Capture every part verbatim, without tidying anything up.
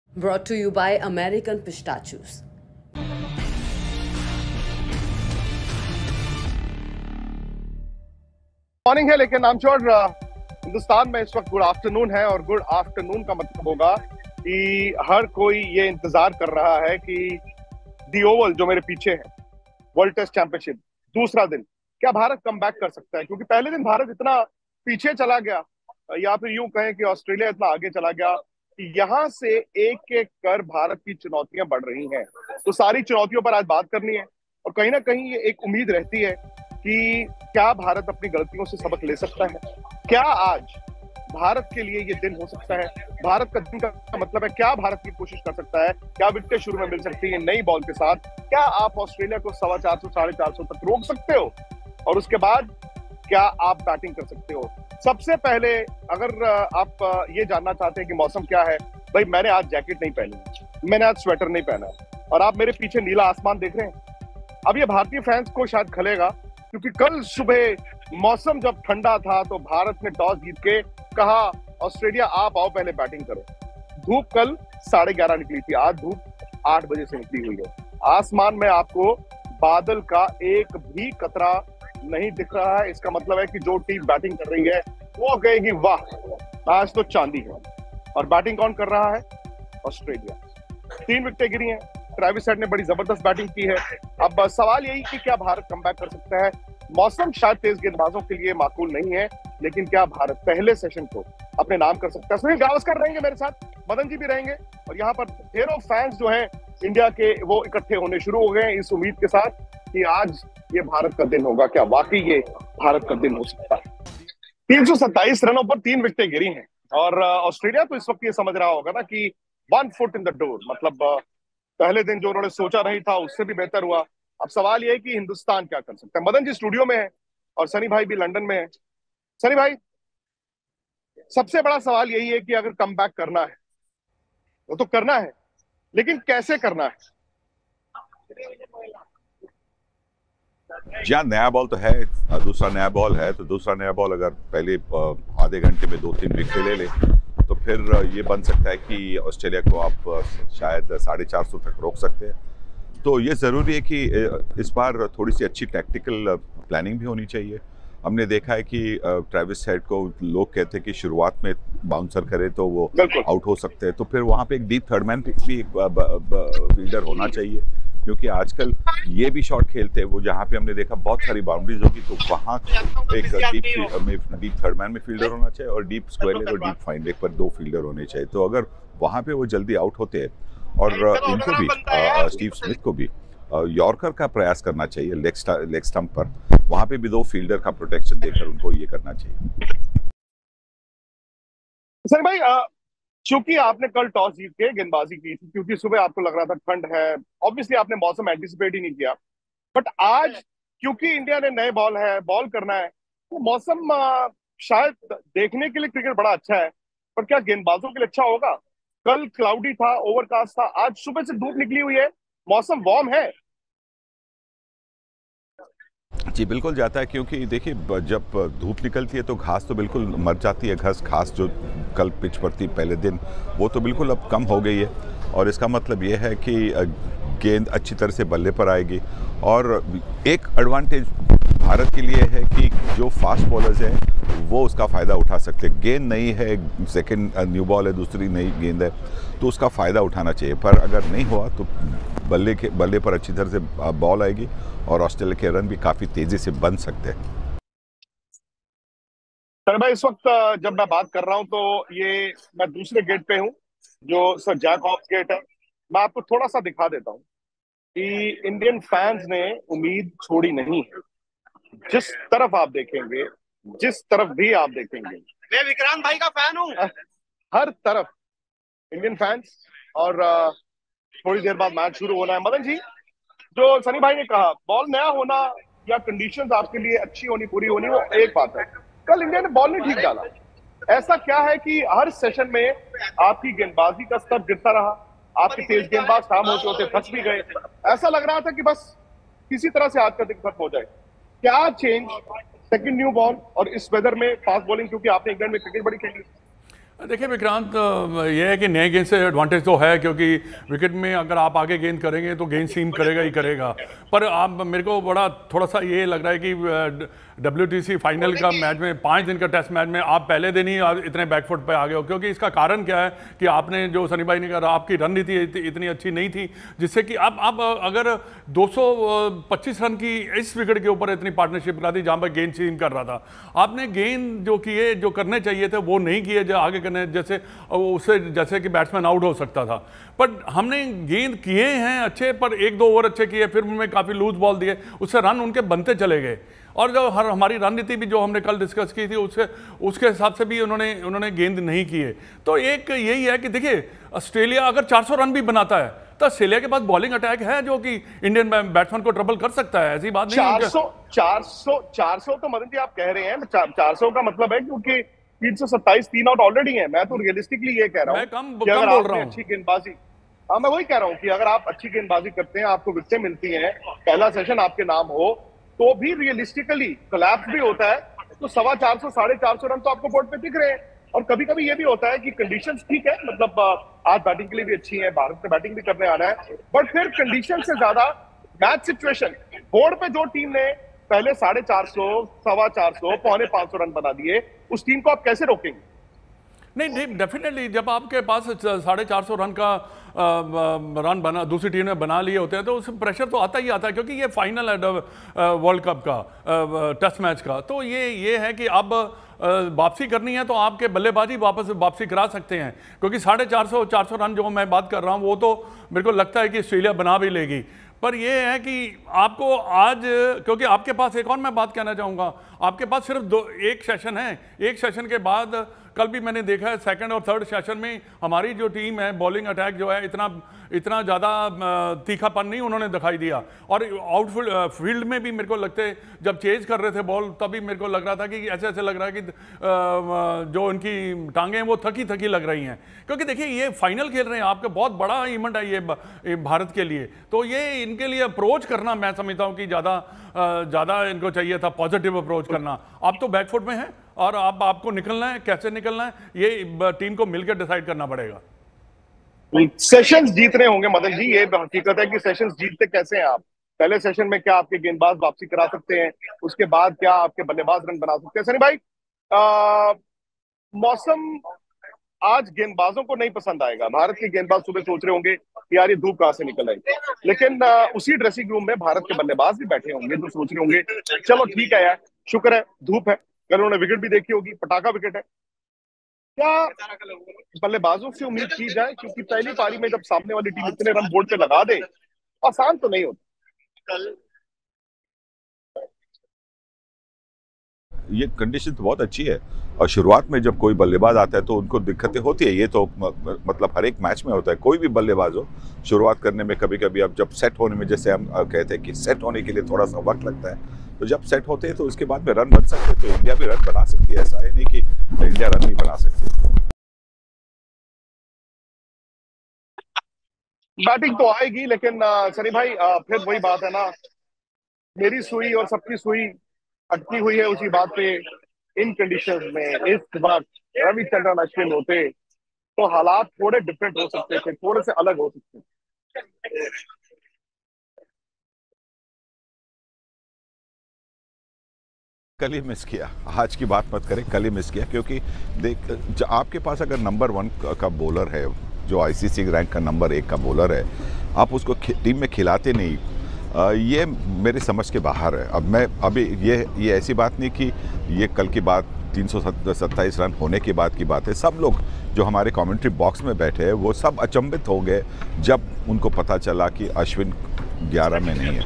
Brought to you by American Pistachios. Morning है, लेकिन I am sure Hindustan में इस वक्त गुड आफ्टरनून है, और गुड आफ्टरनून का मतलब होगा कि हर कोई ये इंतजार कर रहा है कि दी ओवल जो मेरे पीछे है, वर्ल्ड टेस्ट चैंपियनशिप दूसरा दिन, क्या भारत कम बैक कर सकता है? क्योंकि पहले दिन भारत इतना पीछे चला गया, या फिर यूं कहें कि ऑस्ट्रेलिया इतना आगे चला गया कि यहां से एक एक कर भारत की चुनौतियां बढ़ रही हैं। तो सारी चुनौतियों पर आज बात करनी है, और कहीं ना कहीं ये एक उम्मीद रहती है कि क्या भारत अपनी गलतियों से सबक ले सकता है? क्या आज भारत के लिए ये दिन हो सकता है? भारत का दिन का मतलब है क्या भारत की कोशिश कर सकता है? क्या विकेटें शुरू में मिल सकती है नई बॉल के साथ? क्या आप ऑस्ट्रेलिया को सवा चार सौ साढ़े चार सौ तक रोक सकते हो? और उसके बाद क्या आप बैटिंग कर सकते हो? सबसे पहले अगर आप ये जानना चाहते हैं कि मौसम क्या है, भाई मैंने आज जैकेट नहीं पहनी, मैंने आज स्वेटर नहीं पहना, और आप मेरे पीछे नीला आसमान देख रहे हैं। अब ये भारतीय फैंस को शायद खलेगा, क्योंकि कल सुबह मौसम जब ठंडा था तो भारत ने टॉस जीत के कहा ऑस्ट्रेलिया आप आओ पहले बैटिंग करो। धूप कल साढ़े ग्यारह निकली थी, आज धूप आठ बजे से निकली हुई है। आसमान में आपको बादल का एक भी कतरा नहीं दिख रहा है। इसका मतलब है कि जो टीम बैटिंग कर रही है वो कहेगी वाह आज तो चांदी है। और बैटिंग कौन कर रहा है? ऑस्ट्रेलिया। तीन विकेटें गिरी हैं, ट्रेविस हेड ने बड़ी जबरदस्त बैटिंग की है। अब सवाल यही कि क्या भारत कमबैक कर सकता है? मौसम शायद तेज गेंदबाजों के लिए माकूल नहीं है, लेकिन क्या भारत पहले सेशन को अपने नाम कर सकता है? सुनील गावस्कर रहेंगे मेरे साथ, मदन जी भी रहेंगे, और यहाँ पर ढेरों फैंस जो हैं इंडिया के वो इकट्ठे होने शुरू हो गए हैं इस उम्मीद के साथ कि आज ये भारत का दिन होगा। क्या वाकई ये भारत का दिन हो सकता है? तीन सौ सत्ताईस रनों पर तीन विकेटें गिरी हैं, और ऑस्ट्रेलिया तो इस वक्त ये समझ रहा होगा ना कि one foot in the door, मतलब पहले दिन जो उन्होंने सोचा नहीं था उससे भी बेहतर हुआ। अब सवाल ये है कि हिंदुस्तान क्या कर सकता है। मदन जी स्टूडियो में है और सनी भाई भी लंदन में है। सनी भाई, सबसे बड़ा सवाल यही है कि अगर कम बैक करना है वो तो करना है, लेकिन कैसे करना है? जहाँ नया बॉल तो है, दूसरा नया बॉल है, तो दूसरा नया बॉल अगर पहले आधे घंटे में दो तीन विकेट ले ले तो फिर ये बन सकता है कि ऑस्ट्रेलिया को आप शायद साढ़े चार सौ तक रोक सकते हैं। तो ये ज़रूरी है कि इस बार थोड़ी सी अच्छी टैक्टिकल प्लानिंग भी होनी चाहिए। हमने देखा है कि ट्रेविस हेड को लोग कहते हैं कि शुरुआत में बाउंसर करे तो वो आउट हो सकते हैं, तो फिर वहाँ पे एक डीप थर्ड मैन भी एक फील्डर होना चाहिए, क्योंकि आजकल ये भी शॉट खेलते हैं वो, जहाँ पे हमने देखा बहुत सारी बाउंड्रीज होगी, तो वहाँ एक डीप में डीप थर्ड मैन में फील्डर होना चाहिए, और डीप स्क्वायर लेग और डीप फाइन लेग पर दो फील्डर होने चाहिए। तो अगर वहाँ पे वो जल्दी आउट होते हैं, और इनको भी स्टीव स्मिथ को भी यॉर्कर का प्रयास करना चाहिए लेग लेग स्टंप पर, वहाँ पे भी दो फील्डर का प्रोटेक्शन देकर उनको ये करना चाहिए। सर भाई, क्योंकि आपने कल टॉस जीत के गेंदबाजी की थी, क्योंकि सुबह आपको लग रहा था ठंड है, ऑब्वियसली आपने मौसम एंटिसिपेट ही नहीं किया, बट आज क्योंकि इंडिया ने नए बॉल है, बॉल करना है, तो मौसम शायद देखने के लिए क्रिकेट बड़ा अच्छा है, पर क्या गेंदबाजों के लिए अच्छा होगा? कल क्लाउडी था, ओवरकास्ट था, आज सुबह से धूप निकली हुई है, मौसम वार्म है। जी बिल्कुल जाता है, क्योंकि देखिए जब धूप निकलती है तो घास तो बिल्कुल मर जाती है। घास घास जो कल पिच पर थी पहले दिन, वो तो बिल्कुल अब कम हो गई है, और इसका मतलब ये है कि गेंद अच्छी तरह से बल्ले पर आएगी। और एक एडवांटेज भारत के लिए है कि जो फास्ट बॉलर्स हैं वो उसका फ़ायदा उठा सकते हैं। गेंद नई है, सेकंड न्यू बॉल है, दूसरी नई गेंद है, तो उसका फ़ायदा उठाना चाहिए। पर अगर नहीं हुआ तो बल्ले के बल्ले पर अच्छी तरह से बॉल आएगी, और ऑस्ट्रेलिया के रन भी काफ़ी तेज़ी से बन सकते हैं। सर भाई, इस वक्त जब मैं बात कर रहा हूं तो ये मैं दूसरे गेट पे हूं, जो सर जैक हॉब्स गेट है। मैं आपको थोड़ा सा दिखा देता हूं कि इंडियन फैंस ने उम्मीद छोड़ी नहीं है। जिस तरफ आप देखेंगे, जिस तरफ भी आप देखेंगे, मैं विक्रांत भाई का फैन हूं, हर तरफ इंडियन फैंस। और थोड़ी देर बाद मैच शुरू होना है। मदन जी, जो सनी भाई ने कहा बॉल नया होना या कंडीशंस आपके लिए अच्छी होनी पूरी होनी, वो एक बात है। कल इंडिया ने बॉल नहीं ठीक डाला। ऐसा क्या है कि हर सेशन में आपकी गेंदबाजी का स्तर गिरता रहा, आपके तेज गेंदबाज काम होते होते फंस भी गए, ऐसा लग रहा था कि बस किसी तरह से आज का दिन खत्म हो जाए। क्या चेंज सेकंड न्यू बॉल और इस वेदर में फास्ट बॉलिंग, क्योंकि आपने इंग्लैंड में क्रिकेट बड़ी खेली? देखिए विक्रांत, ये है कि नए गेंद से एडवांटेज तो है, क्योंकि विकेट में अगर आप आगे गेंद करेंगे तो गेंद सीम करेगा ही करेगा। पर आप मेरे को बड़ा थोड़ा सा ये लग रहा है कि डब्ल्यूटीसी फाइनल का मैच में, पाँच दिन का टेस्ट मैच में आप पहले दिन ही इतने बैकफुट पे आ गए हो। क्योंकि इसका कारण क्या है कि आपने, जो सनी भाई ने कहा, आपकी रणनीति इतनी अच्छी नहीं थी, जिससे कि आप आप अगर दो सौ पच्चीस रन की इस विकेट के ऊपर इतनी पार्टनरशिप करा दी जहाँ पर गेंद सीम कर रहा था, आपने गेंद जो किए, जो करने चाहिए थे वो नहीं किए, जो आगे करने, जैसे उससे जैसे कि बैट्समैन आउट हो सकता था। पर हमने गेंद किए हैं अच्छे, पर एक दो ओवर अच्छे किए, फिर उनमें काफ़ी लूज बॉल दिए, उससे रन उनके बनते चले गए। और जो हर हमारी रणनीति भी जो हमने कल डिस्कस की थी, उससे उसके हिसाब से भी उन्होंने उन्होंने गेंद नहीं किए। तो एक यही है कि देखिए, ऑस्ट्रेलिया अगर चार सौ रन भी बनाता है तो ऑस्ट्रेलिया के पास बॉलिंग अटैक है जो कि इंडियन बैट्समैन को ट्रबल कर सकता है, ऐसी बात नहीं है। चार सौ चार सौ चार सौ तो मदन जी आप कह रहे हैं, चार सौ का मतलब है क्योंकि तीन सौ सत्ताईस तीन आउट ऑलरेडी है। मैं तो रियलिस्टिकली ये कह रहा हूँ कि अगर आपने अच्छी गेंदबाजी, हाँ मैं वही कह रहा हूँ कि अगर आप अच्छी गेंदबाजी करते हैं, आपको विकेटें मिलती हैं, पहला सेशन आपके नाम हो, तो भी रियलिस्टिकली कोलैप्स भी होता है, तो सवा चार सौ साढ़े चार सौ रन तो आपको बोर्ड पे दिख रहे हैं। और कभी कभी ये भी होता है कि कंडीशंस ठीक है, मतलब आज बैटिंग के लिए भी अच्छी है, भारत में बैटिंग भी करने आना है, बट फिर कंडीशन से ज्यादा मैच सिचुएशन, बोर्ड पे जो टीम ने पहले साढ़े चार सौ सवा चार सौ पौने पांच सौ रन बना दिए, उस टीम को आप कैसे रोकेंगे? नहीं, डेफिनेटली जब आपके पास साढ़े चार सौ रन का रन बना, दूसरी टीम ने बना लिए होते हैं, तो उसमें प्रेशर तो आता ही आता है, क्योंकि ये फाइनल है वर्ल्ड कप का, टेस्ट मैच का। तो ये ये है कि अब वापसी करनी है तो आपके बल्लेबाजी वापस वापसी करा सकते हैं, क्योंकि साढ़े चार सौ चार सौ रन जो मैं बात कर रहा हूँ वो तो मेरे को लगता है कि ऑस्ट्रेलिया बना भी लेगी। पर यह है कि आपको आज, क्योंकि आपके पास एक और मैं बात कहना चाहूँगा, आपके पास सिर्फ दो एक सेशन है, एक सेशन के बाद कल भी मैंने देखा है सेकंड और थर्ड सेशन में हमारी जो टीम है, बॉलिंग अटैक जो है, इतना इतना ज़्यादा तीखापन नहीं उन्होंने दिखाई दिया। और आउटफील्ड फील्ड में भी मेरे को लगते, जब चेज कर रहे थे बॉल, तभी मेरे को लग रहा था कि ऐसे ऐसे लग रहा है कि जो उनकी टांगें हैं वो थकी थकी लग रही हैं, क्योंकि देखिए ये फाइनल खेल रहे हैं, आपका बहुत बड़ा इवेंट है ये भारत के लिए। तो ये इनके लिए अप्रोच करना, मैं समझता हूँ कि ज़्यादा ज़्यादा इनको चाहिए था पॉजिटिव अप्रोच करना। आप तो बैकफुट में हैं और आप आपको निकलना है, कैसे निकलना है ये टीम को मिलकर डिसाइड करना पड़ेगा। सेशंस जीतने होंगे मदन जी, ये हकीकत है कि सेशंस जीतते कैसे हैं आप? पहले सेशन में क्या आपके गेंदबाज वापसी करा सकते हैं, उसके बाद क्या आपके बल्लेबाज रन बना सकते हैं? सनी भाई, आ, मौसम आज गेंदबाजों को नहीं पसंद आएगा। भारत के गेंदबाज सुबह सोच रहे होंगे कि यार ये धूप कहां से निकल आई, लेकिन आ, उसी ड्रेसिंग रूम में भारत के बल्लेबाज भी बैठे होंगे जो सोच रहे होंगे चलो ठीक है यार, शुक्र है धूप है। कल उन्होंने विकेट भी देखी होगी, पटाखा विकेट है। क्या बल्लेबाजों से उम्मीद की जाए, क्योंकि पहली पारी में जब सामने वाली टीम इतने रन बोर्ड पे लगा दे, आसान तो नहीं होता। ये कंडीशन तो बहुत अच्छी है, और शुरुआत में जब कोई बल्लेबाज आता है तो उनको दिक्कतें होती है। ये तो मतलब हर एक मैच में होता है, कोई भी बल्लेबाज हो, शुरुआत करने में कभी कभी, अब जब सेट होने में, जैसे हम कहते हैं कि सेट होने के लिए थोड़ा सा वक्त लगता है, तो जब सेट होते हैं तो उसके बाद में रन बन सकते हैं। तो इंडिया भी रन बना सकती है, ऐसा है नहीं कि इंडिया रन नहीं बना सकती। बैटिंग तो आएगी, लेकिन सनी भाई आ, फिर वही बात है ना, मेरी सुई और सबकी सुई अटकी हुई है उसी बात पे। इन कंडीशंस में इस वक्त रविचंद्रन अश्विन होते तो हालात थोड़े डिफरेंट हो सकते थे, थोड़े से अलग हो सकते थे। कल ही मिस किया, आज की बात मत करें, कल ही मिस किया, क्योंकि देख आपके पास अगर नंबर वन का बॉलर है, जो आईसीसी रैंक का नंबर एक का बॉलर है, आप उसको टीम में खिलाते नहीं, आ, ये मेरे समझ के बाहर है। अब मैं अभी ये ये ऐसी बात नहीं कि ये कल की बात, तीन सौ सत्ताईस रन होने के बाद की बात है। सब लोग जो हमारे कमेंट्री बॉक्स में बैठे हैं वो सब अचंभित हो गए जब उनको पता चला कि अश्विन ग्यारह में नहीं है।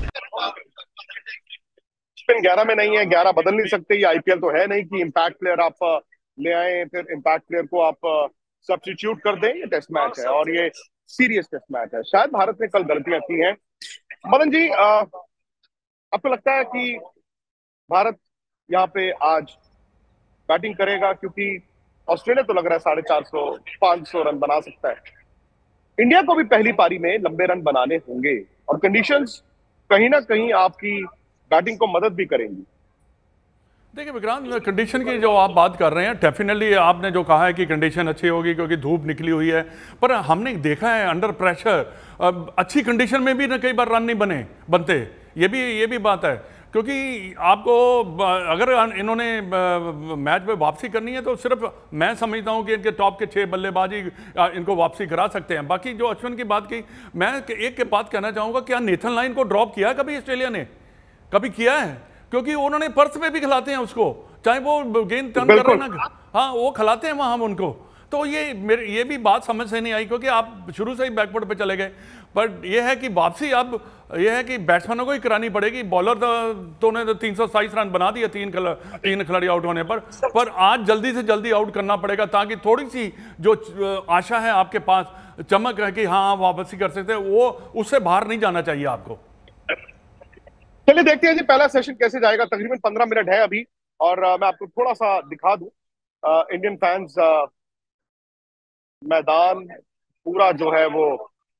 अश्विन ग्यारह में नहीं है, ग्यारह बदल नहीं सकते। ये आईपीएल तो है नहीं कि इम्पैक्ट प्लेयर आप ले आए फिर इम्पैक्ट प्लेयर को आप सब्स्टिट्यूट कर दें। ये टेस्ट मैच है और ये सीरियस टेस्ट मैच है। शायद भारत ने कल गलतियां की हैं। मदन जी, आपको लगता है कि भारत यहाँ पे आज बैटिंग करेगा? क्योंकि ऑस्ट्रेलिया तो लग रहा है साढ़े चार सौ पांच सौ रन बना सकता है। इंडिया को भी पहली पारी में लंबे रन बनाने होंगे और कंडीशंस कहीं ना कहीं आपकी बैटिंग को मदद भी करेंगी। देखिए विक्रांत, कंडीशन की जो आप बात कर रहे हैं, डेफिनेटली आपने जो कहा है कि कंडीशन अच्छी होगी क्योंकि धूप निकली हुई है, पर हमने देखा है अंडर प्रेशर अच्छी कंडीशन में भी ना कई बार रन नहीं बने बनते, ये भी ये भी बात है। क्योंकि आपको अगर इन्होंने मैच में वापसी करनी है तो सिर्फ मैं समझता हूं कि इनके टॉप के छह बल्लेबाजी इनको वापसी करा सकते हैं। बाकी जो अश्विन की बात की, मैं एक के बात कहना चाहूँगा, क्या नेथन लाइन को ड्रॉप किया कभी ऑस्ट्रेलिया ने? कभी किया है? क्योंकि उन्होंने पर्थ पे भी खिलाते हैं उसको, चाहे वो गेंद टर्न कर रहे हैं ना, हाँ वो खिलाते हैं वहाँ हम उनको। तो ये मेरे ये भी बात समझ से नहीं आई क्योंकि आप शुरू से ही बैकवर्ड पे चले गए। बट ये है कि वापसी अब ये है कि बैट्समैनों को ही करानी पड़ेगी। बॉलर तो ने तो तीन सौ सताईस रन बना दिए तीन खिला, तीन खिलाड़ी आउट होने पर पर आज जल्दी से जल्दी आउट करना पड़ेगा ताकि थोड़ी सी जो आशा है आपके पास, चमक है कि हाँ आप वापसी कर सकते हैं, वो उससे बाहर नहीं जाना चाहिए आपको। चलिए देखते हैं जी पहला सेशन कैसे जाएगा। तकरीबन पंद्रह मिनट है अभी और uh, मैं आपको थोड़ा सा दिखा दूं। uh, इंडियन फैंस uh, मैदान पूरा जो है वो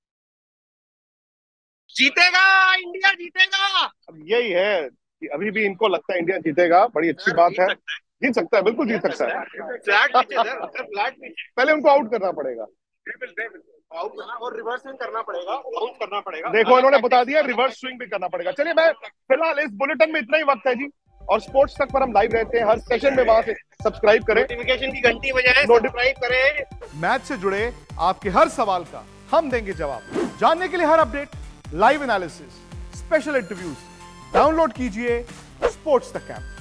जीतेगा, इंडिया जीतेगा। अब यही है कि अभी भी इनको लगता है इंडिया जीतेगा। बड़ी अच्छी बात है, जीत सकता है, बिल्कुल जीत सकता है। फ्लैट पीछे सर, फ्लैट पीछे। पहले उनको आउट करना पड़ेगा, आउट करना और रिवर्स स्विंग करना पड़ेगा, आउट करना पड़ेगा। देखो इन्होंने बता दिया रिवर्स स्विंग भी करना पड़ेगा। चलिए मैं फिलहाल इस बुलेटिन में इतना ही वक्त है जी, और स्पोर्ट्स तक पर हम लाइव रहते हैं हर सेशन में, वहां से सब्सक्राइब करें, नोटिफिकेशन की घंटी बजाएं, सब्सक्राइब करें। मैच से जुड़े आपके हर सवाल का हम देंगे जवाब। जानने के लिए हर update, live analysis, special interviews download कीजिए स्पोर्ट्स तक ऐप।